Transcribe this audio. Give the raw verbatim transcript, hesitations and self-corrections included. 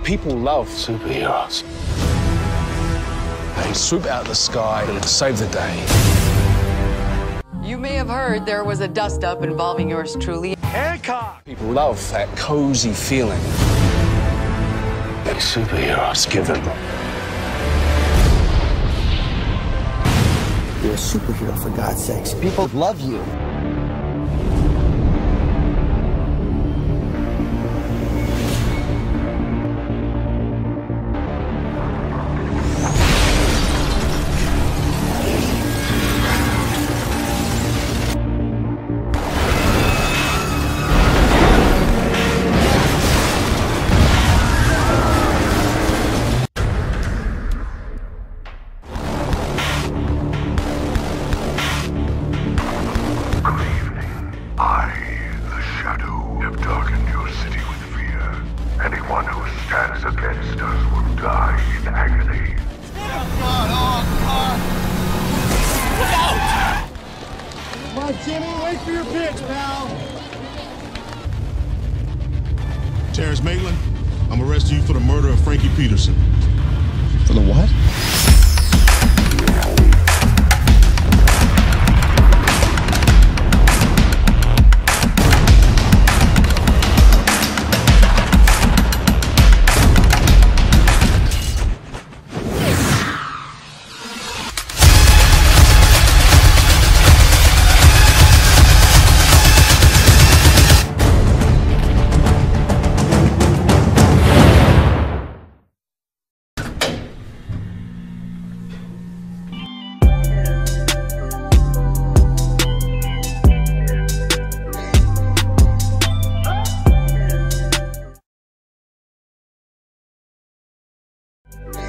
People love superheroes. They swoop out of the sky and save the day. You may have heard there was a dust-up involving yours truly. Hancock! People love that cozy feeling that superheroes give them. You're a superhero, for God's sakes. People love you. Against us will die in agony. God, oh, God. Look out! Come on, Jimmy, wait for your pitch, pal. Terrence Maitland, I'm arresting you for the murder of Frankie Peterson. For the what? You